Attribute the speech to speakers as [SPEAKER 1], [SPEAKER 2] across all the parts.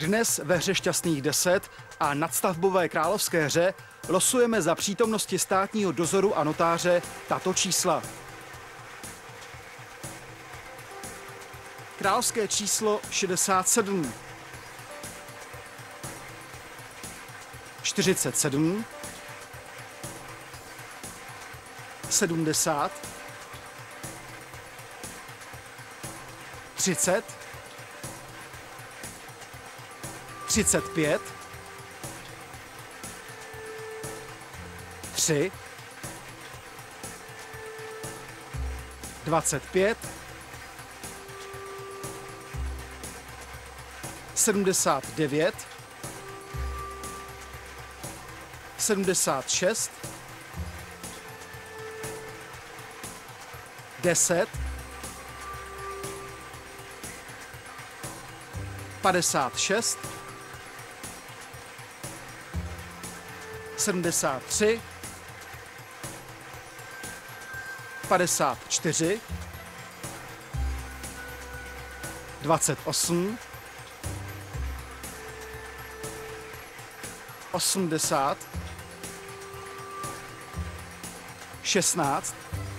[SPEAKER 1] Dnes ve hře Šťastných 10 a nadstavbové královské hře losujeme za přítomnosti státního dozoru a notáře tato čísla. Královské číslo 67, 47, 70, 30, 35, 3, 25, 79, 76, 10, 56, 73, 54, 28, 80, 16,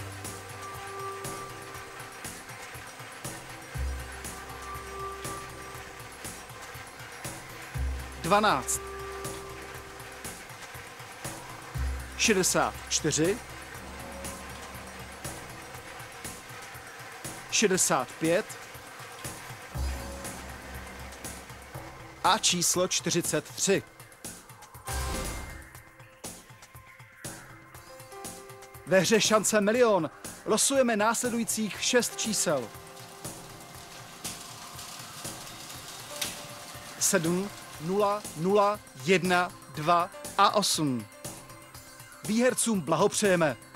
[SPEAKER 1] 12, 64, 65 a číslo 43. Ve hře Šance milion losujeme následujících 6 čísel. 7, 0, 0, 1, 2 a 8. Výhercům blahopřejeme.